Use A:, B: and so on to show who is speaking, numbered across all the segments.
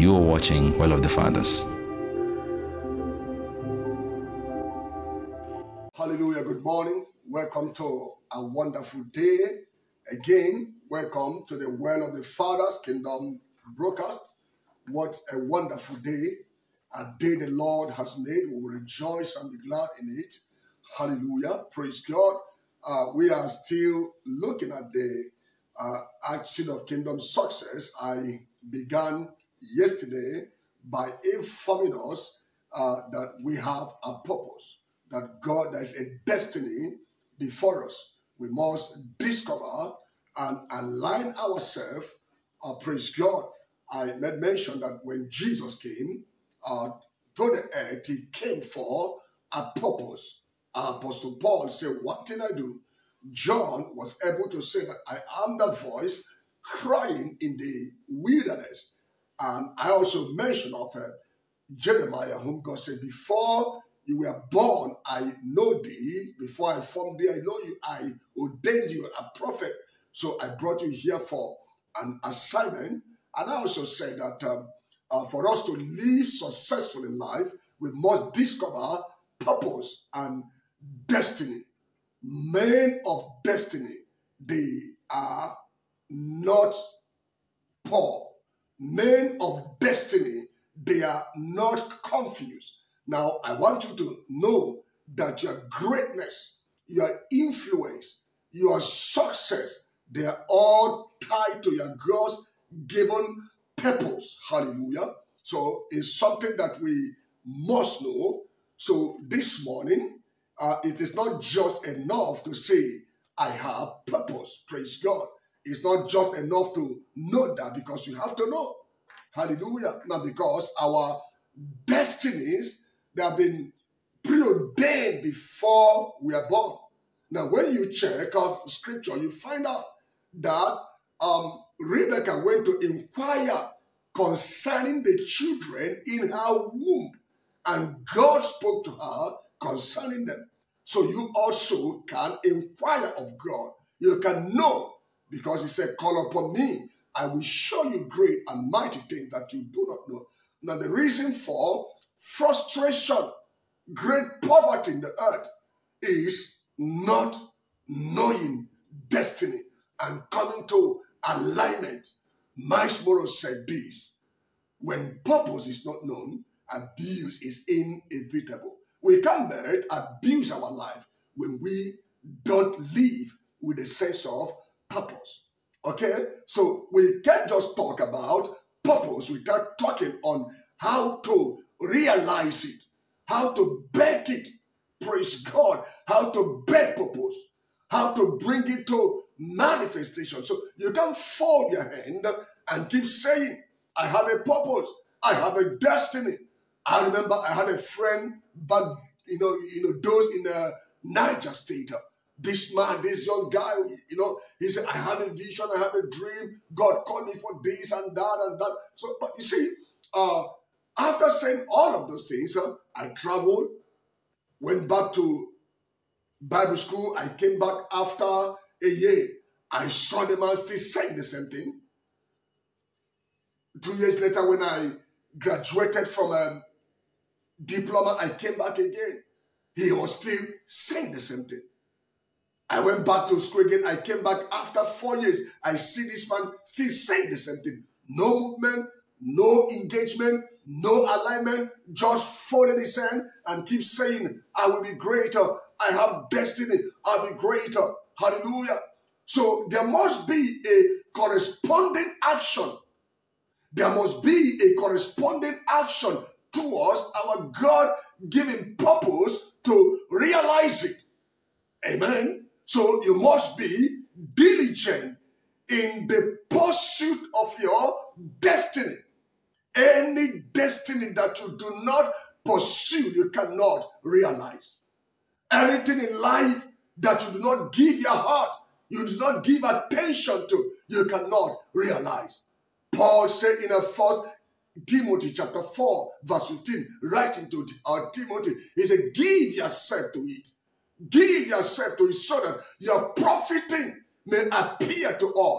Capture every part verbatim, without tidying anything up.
A: You are watching Well of the Fathers.
B: Hallelujah. Good morning. Welcome to a wonderful day. Again, welcome to the Well of the Fathers Kingdom broadcast. What a wonderful day. A day the Lord has made. We will rejoice and be glad in it. Hallelujah. Praise God. Uh, we are still looking at the uh, action of kingdom success. I began yesterday by informing us uh, that we have a purpose, that God, there is a destiny before us. We must discover and align ourselves. Uh, praise God. I made mention that when Jesus came uh, to the earth, he came for a purpose. Uh, Apostle Paul said, "What did I do?" John was able to say that I am the voice crying in the wilderness. And I also mentioned of uh, Jeremiah, whom God said, "Before you were born, I know thee. Before I formed thee, I know you. I ordained you a prophet. So I brought you here for an assignment." And I also said that um, uh, for us to live successful in life, we must discover purpose and destiny. Men of destiny, they are not poor. Men of destiny, they are not confused. Now, I want you to know that your greatness, your influence, your success, they are all tied to your God's given purpose. Hallelujah. So it's something that we must know. So this morning, uh, it is not just enough to say, I have purpose. Praise God. It's not just enough to know that, because you have to know. Hallelujah. Now, because our destinies, they have been preordained before we are born. Now, when you check out scripture, you find out that um, Rebecca went to inquire concerning the children in her womb, and God spoke to her concerning them. So you also can inquire of God. You can know, because he said, "Call upon me, I will show you great and mighty things that you do not know." Now, the reason for frustration, great poverty in the earth, is not knowing destiny and coming to alignment. Miles Morris said this: when purpose is not known, abuse is inevitable. We can't bear it, abuse our life when we don't live with a sense of purpose. Okay? So we can't just talk about purpose without talking on how to realize it, how to bet it, praise God, how to bet purpose, how to bring it to manifestation. So you can't fold your hand and keep saying, I have a purpose, I have a destiny. I remember I had a friend back, you know, you know, those in uh, Niger State. This man, this young guy, you know, he said, I have a vision, I have a dream. God called me for this and that and that. So, but you see, uh, after saying all of those things, uh, I traveled, went back to Bible school. I came back after a year. I saw the man still saying the same thing. Two years later, when I graduated from a diploma, I came back again. He was still saying the same thing. I went back to school again. I came back after four years. I see this man still saying the same thing. No movement, no engagement, no alignment. Just folded his hand and keep saying, I will be greater. I have destiny. I'll be greater. Hallelujah. So there must be a corresponding action. There must be a corresponding action towards our God-given purpose to realize it. Amen. So you must be diligent in the pursuit of your destiny. Any destiny that you do not pursue, you cannot realize. Anything in life that you do not give your heart, you do not give attention to, you cannot realize. Paul said in a first Timothy chapter four, verse fifteen, writing to uh, Timothy, he said, give yourself to it. Give yourself to it so that your profiting may appear to all.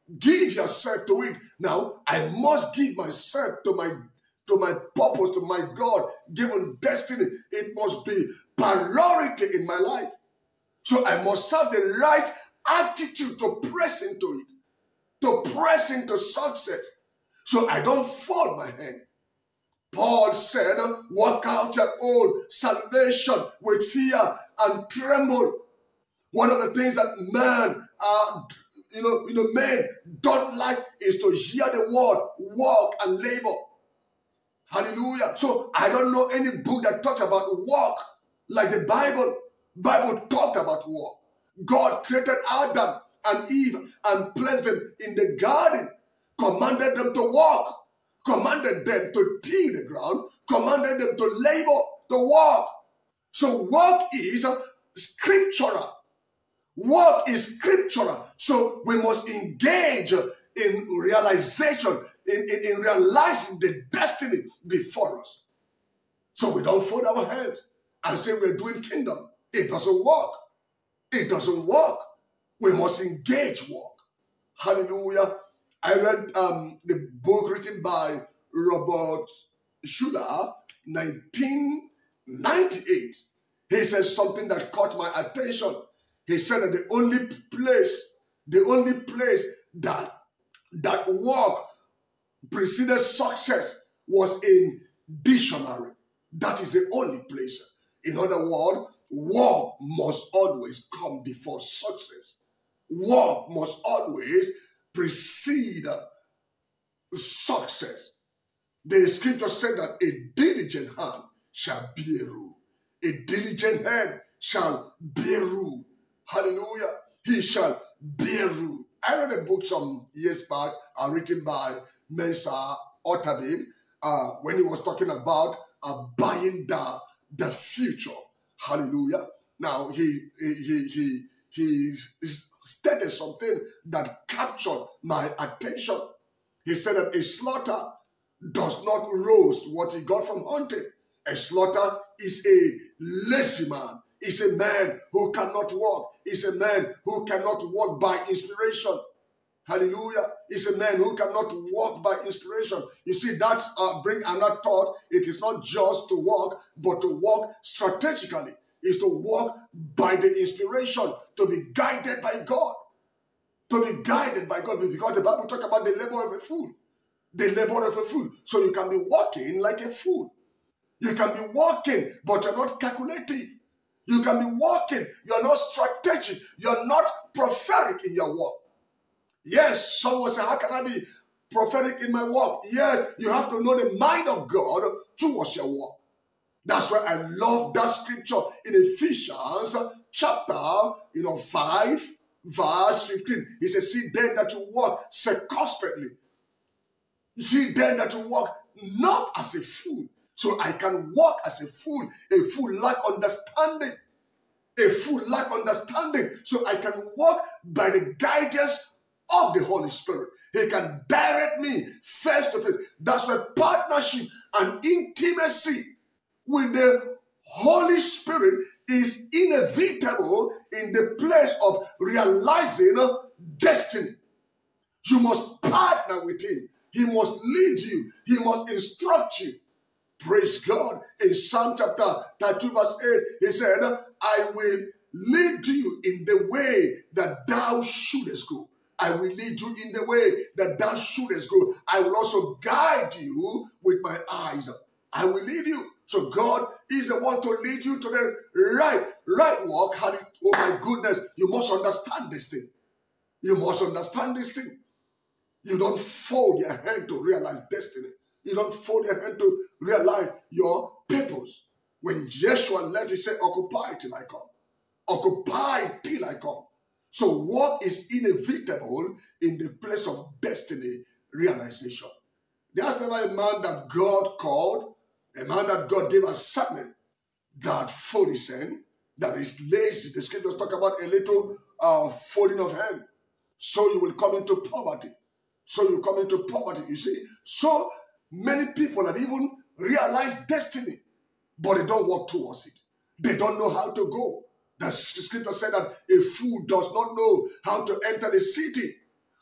B: Give yourself to it. Now, I must give myself to my to my purpose, to my God-given destiny. It must be priority in my life. So I must have the right attitude to press into it, to press into success, so I don't fold my hand. Paul said, work out your own salvation with fear and tremble. One of the things that man, uh, you know, you know, men don't like is to hear the word, work and labor. Hallelujah. So I don't know any book that talks about work like the Bible. Bible talked about work. God created Adam and Eve and placed them in the garden, commanded them to work, commanded them to till the ground, commanded them to labor, to work. So work is scriptural. Work is scriptural. So we must engage in realization, in, in, in realizing the destiny before us. So we don't fold our hands and say we're doing kingdom. It doesn't work. It doesn't work. We must engage work. Hallelujah. I read um, the book written by Robert Schuller, nineteen ninety-eight. He says something that caught my attention. He said that the only place, the only place that, that work preceded success was in dictionary. That is the only place. In other words, work must always come before success. Work must always precede success. The scripture said that a diligent hand shall bear rule. A diligent hand shall bear rule. Hallelujah. He shall bear rule. I read a book some years back uh, written by Mensa Otabil uh, when he was talking about uh, buying the, the future. Hallelujah. Now, he, he, he, he, he stated something that captured my attention. He said that a slaughter does not roast what he got from hunting. A slaughter is a lazy man. Is a man who cannot walk. Is a man who cannot walk by inspiration. Hallelujah. Is a man who cannot walk by inspiration. You see, that's uh, bring another thought. It is not just to walk, but to walk strategically. Is to walk by the inspiration, to be guided by God. To be guided by God. Because the Bible talks about the labor of a fool. The labor of a fool. So you can be walking like a fool. You can be walking, but you're not calculating. You can be walking, you're not strategic, you're not prophetic in your walk. Yes, someone say, how can I be prophetic in my walk? Yeah, you have to know the mind of God towards your walk. That's why I love that scripture in Ephesians chapter, you know, five, verse fifteen. He says, see then that you walk circumspectly. See then that you walk not as a fool. So I can walk as a fool. A fool lack understanding. A fool lack understanding. So I can walk by the guidance of the Holy Spirit. He can direct me face to face. That's why partnership and intimacy with the Holy Spirit is inevitable in the place of realizing destiny. You must partner with him. He must lead you. He must instruct you. Praise God. In Psalm chapter thirty-two verse eight, he said, I will lead you in the way that thou shouldest go. I will lead you in the way that thou shouldest go. I will also guide you with my eyes. I will lead you. So God is the one to lead you to the right, right walk. Oh my goodness, you must understand this thing. You must understand this thing. You don't fold your hand to realize destiny. You don't fold your hand to realize your purpose. When Joshua left, he said, occupy till I come. Occupy till I come. So work is inevitable in the place of destiny realization. There's never a man that God called, a man that God gave assignment, that fold his hand, that is lazy. The scriptures talk about a little uh, folding of hand. So you will come into poverty. So you come into poverty, you see. So many people have even realized destiny, but they don't walk towards it. They don't know how to go. The scripture said that a fool does not know how to enter the city.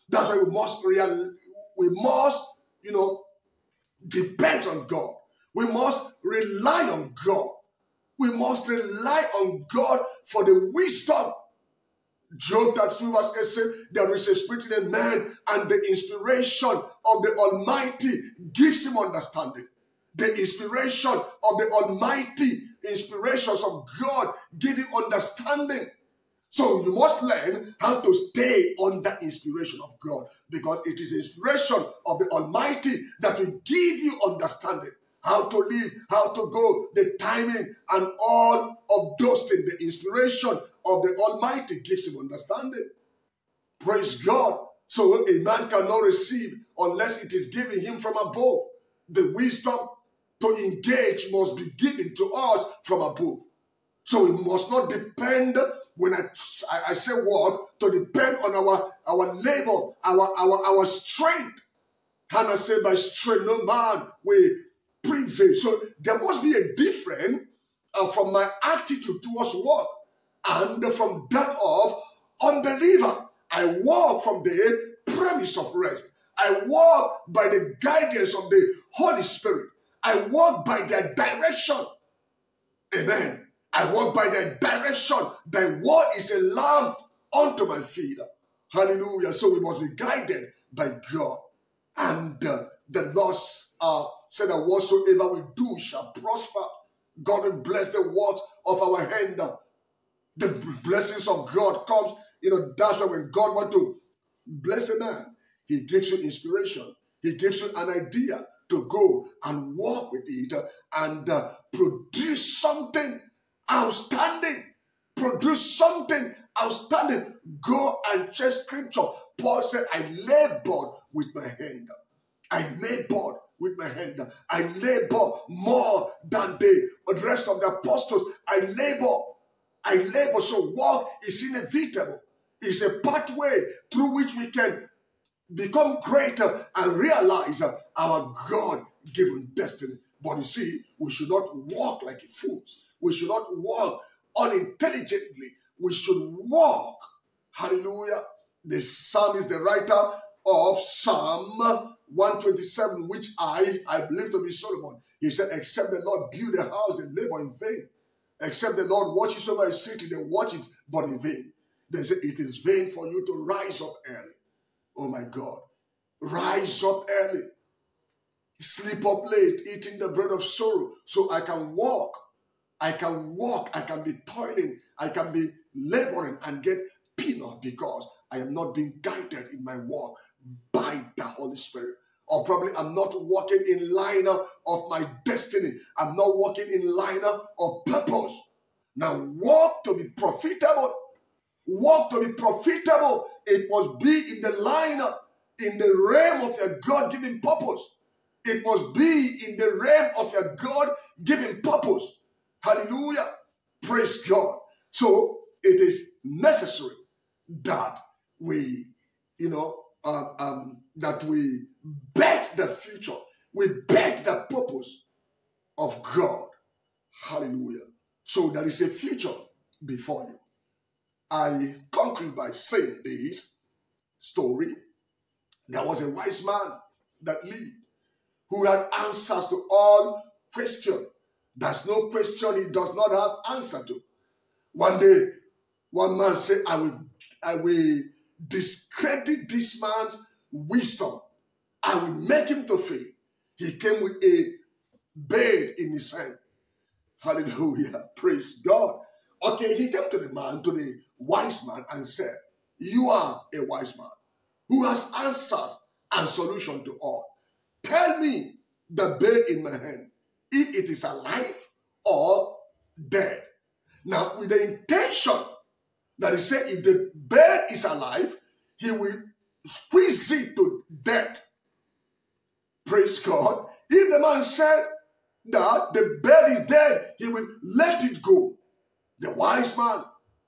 B: That's why we must real, we must, you know, depend on God. We must rely on God. We must rely on God for the wisdom. Job thirty-two verse eight says, there is a spirit in a man, and the inspiration of the Almighty gives him understanding. The inspiration of the Almighty, inspirations of God, give him understanding. So you must learn how to stay under inspiration of God, because it is the inspiration of the Almighty that will give you understanding. How to live, how to go, the timing, and all of those things. The inspiration of the Almighty gives him understanding. Praise God. So a man cannot receive unless it is given him from above. The wisdom to engage must be given to us from above. So we must not depend, when I, I say work, to depend on our, our labor, our, our, our strength. Hannah said, by strength no man will prevail. So there must be a difference uh, from my attitude towards work and from that of unbeliever. I walk from the premise of rest. I walk by the guidance of the Holy Spirit. I walk by their direction. Amen. I walk by their direction. Thy word is a lamp unto my feet. Hallelujah. So we must be guided by God. And uh, the Lord uh, said that whatsoever we do shall prosper. God will bless the work of our hand. The blessings of God comes, you know, that's why when God wants to bless a man, he gives you inspiration. He gives you an idea to go and walk with it and uh, produce something outstanding. Produce something outstanding. Go and check scripture. Paul said, I labored with my hand. I labored with my hand. I labor more than the rest of the apostles. I labor. I labor. So work is inevitable. It's a pathway through which we can become greater and realize our God-given destiny. But you see, we should not walk like fools. We should not walk unintelligently. We should walk. Hallelujah. The psalmist, the writer of Psalm one twenty-seven, which I, I believe to be Solomon. He said, except the Lord build a house, they labor in vain. Except the Lord watches over a city, they watch it, but in vain. They say, it is vain for you to rise up early. Oh my God. Rise up early. Sleep up late, eating the bread of sorrow, so I can walk. I can walk. I can be toiling. I can be laboring and get peanut because I am not being guided in my walk by the Holy Spirit. Or probably I'm not walking in line of my destiny. I'm not walking in line of purpose. Now walk to be profitable. Walk to be profitable. It must be in the line, in the realm of your God-given purpose. It must be in the realm of your God-given purpose. Hallelujah. Praise God. So it is necessary that we, you know, um, um, that we bet the future. We bet the purpose of God. Hallelujah. So there is a future before you. I conclude by saying this story. There was a wise man that lived who had answers to all questions. There's no question he does not have answer to. One day, one man said, I will, I will discredit this man's wisdom. I will make him to fail. He came with a bird in his hand. Hallelujah. Praise God. Okay, he came to the man, to the wise man, and said, you are a wise man who has answers and solution to all. Tell me the bird in my hand, if it is alive or dead. Now, with the intention that he said, if the bird is alive, he will squeeze it to death. Praise God. If the man said that the bird is dead, he will let it go. The wise man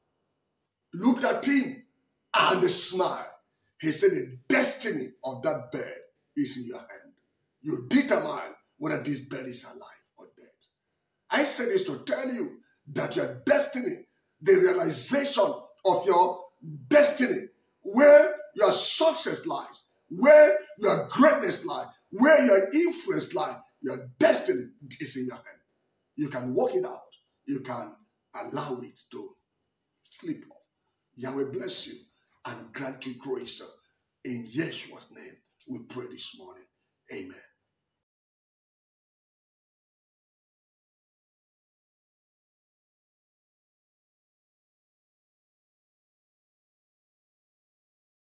B: looked at him and smiled. He said, the destiny of that bird is in your hand. You determine whether this bird is alive or dead. I say this to tell you that your destiny, the realization of your destiny, where your success lies, where your greatness lies, where your influence lies, your destiny is in your hand. You can work it out. You can allow it to slip off. Yahweh bless you and grant you grace. In Yeshua's name, we pray this morning. Amen.